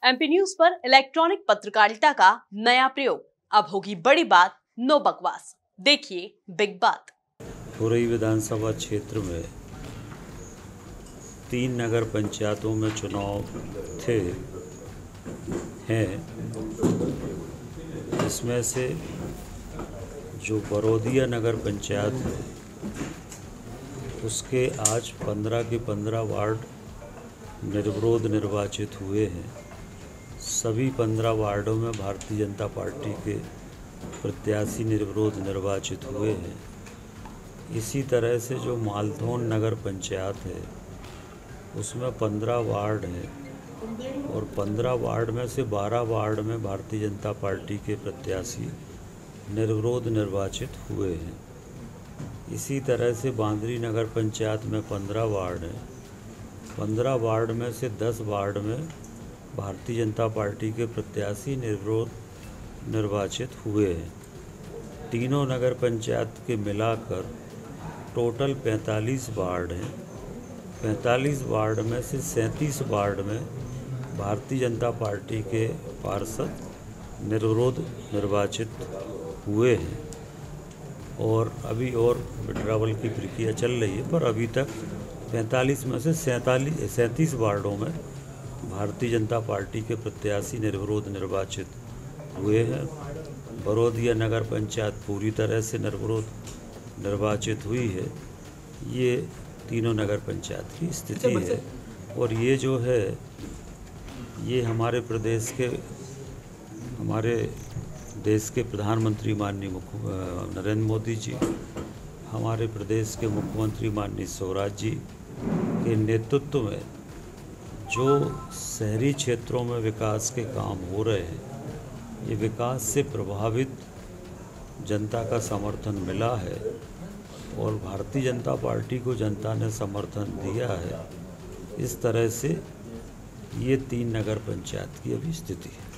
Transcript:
MP news पर electronic पत्रकारिता का नया प्रयोग। अब होगी बड़ी बात, नो बकवास। देखिए बिग बात। खुरई विधानसभा क्षेत्र में 3 नगर पंचायतों में चुनाव हैं। इसमें से जो बरोदिया नगर पंचायत है उसके आज 15 के 15 वार्ड निर्विरोध निर्वाचित हुए हैं। सभी 15 वार्डों में भारतीय जनता पार्टी के प्रत्याशी निर्विरोध निर्वाचित हुए हैं। इसी तरह से जो मालथौन नगर पंचायत है उसमें 15 वार्ड हैं और 15 वार्ड में से 12 वार्ड में भारतीय जनता पार्टी के प्रत्याशी निर्विरोध निर्वाचित हुए हैं। इसी तरह से बांदरी नगर पंचायत में 15 वार्ड हैं। 15 वार्ड में से 10 वार्ड में भारतीय जनता पार्टी के प्रत्याशी निर्विरोध निर्वाचित हुए हैं। तीनों नगर पंचायत के मिलाकर टोटल 45 वार्ड हैं। 45 वार्ड में से 37 वार्ड में भारतीय जनता पार्टी के पार्षद निर्विरोध निर्वाचित हुए हैं और अभी और विड्रावल की प्रक्रिया चल रही है, पर अभी तक 45 में से 37 वार्डों में भारतीय जनता पार्टी के प्रत्याशी निर्विरोध निर्वाचित हुए हैं। बरोदिया नगर पंचायत पूरी तरह से निर्विरोध निर्वाचित हुई है। ये तीनों नगर पंचायत की स्थिति है और ये जो है ये हमारे देश के प्रधानमंत्री माननीय नरेंद्र मोदी जी, हमारे प्रदेश के मुख्यमंत्री माननीय शिवराज जी के नेतृत्व में जो शहरी क्षेत्रों में विकास के काम हो रहे हैं, ये विकास से प्रभावित जनता का समर्थन मिला है और भारतीय जनता पार्टी को जनता ने समर्थन दिया है। इस तरह से ये 3 नगर पंचायत की अभी स्थिति है।